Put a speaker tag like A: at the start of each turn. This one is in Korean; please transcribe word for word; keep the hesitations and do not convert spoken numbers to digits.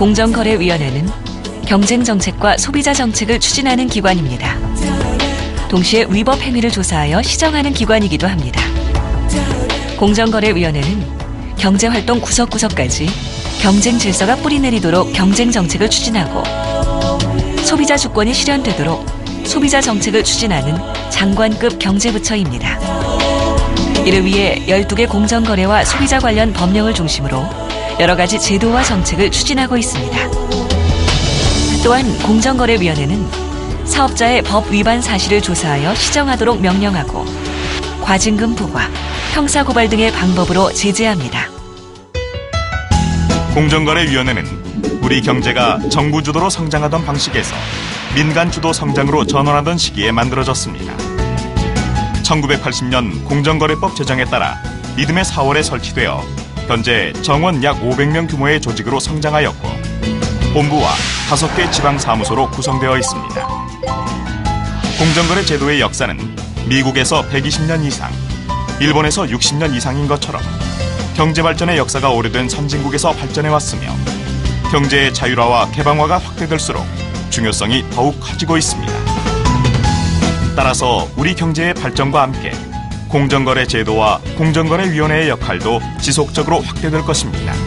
A: 공정거래위원회는 경쟁정책과 소비자정책을 추진하는 기관입니다. 동시에 위법 행위를 조사하여 시정하는 기관이기도 합니다. 공정거래위원회는 경제활동 구석구석까지 경쟁 질서가 뿌리내리도록 경쟁정책을 추진하고 소비자 주권이 실현되도록 소비자 정책을 추진하는 장관급 경제부처입니다. 이를 위해 열두 개 공정거래와 소비자 관련 법령을 중심으로 여러 가지 제도와 정책을 추진하고 있습니다. 또한 공정거래위원회는 사업자의 법 위반 사실을 조사하여 시정하도록 명령하고 과징금 부과, 형사고발 등의 방법으로 제재합니다.
B: 공정거래위원회는 우리 경제가 정부 주도로 성장하던 방식에서 민간 주도 성장으로 전환하던 시기에 만들어졌습니다. 천구백팔십 년 공정거래법 제정에 따라 이듬해 사월에 설치되어 현재 정원 약 오백 명 규모의 조직으로 성장하였고 본부와 다섯 개 지방사무소로 구성되어 있습니다. 공정거래 제도의 역사는 미국에서 백이십 년 이상, 일본에서 육십 년 이상인 것처럼 경제발전의 역사가 오래된 선진국에서 발전해왔으며 경제의 자율화와 개방화가 확대될수록 중요성이 더욱 커지고 있습니다. 따라서 우리 경제의 발전과 함께 공정거래 제도와 공정거래위원회의 역할도 지속적으로 확대될 것입니다.